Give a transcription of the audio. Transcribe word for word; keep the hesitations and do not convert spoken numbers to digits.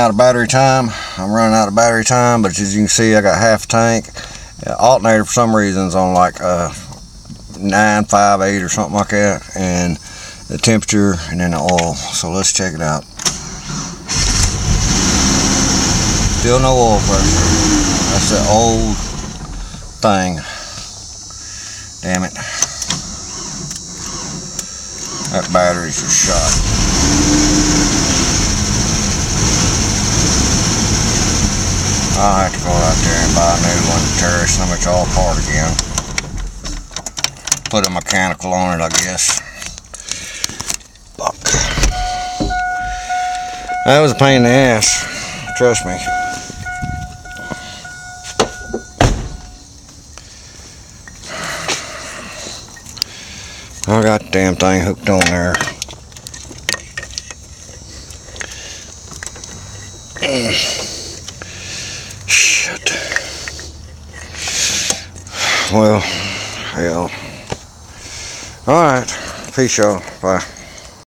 out of battery time. I'm running out of battery time, but as you can see, I got half a tank. Uh, alternator for some reason is on like uh, nine five eight or something like that, and the temperature and then the oil. So let's check it out. Still no oil pressure. That's the old thing. Damn it. That battery's just shot. I'll have to go out there and buy a new one to tear some of it all apart again. Put a mechanical on it, I guess. Fuck. That was a pain in the ass. Trust me. I got the damn thing hooked on there. Shit. Well, hell. Alright. Peace, y'all. Bye.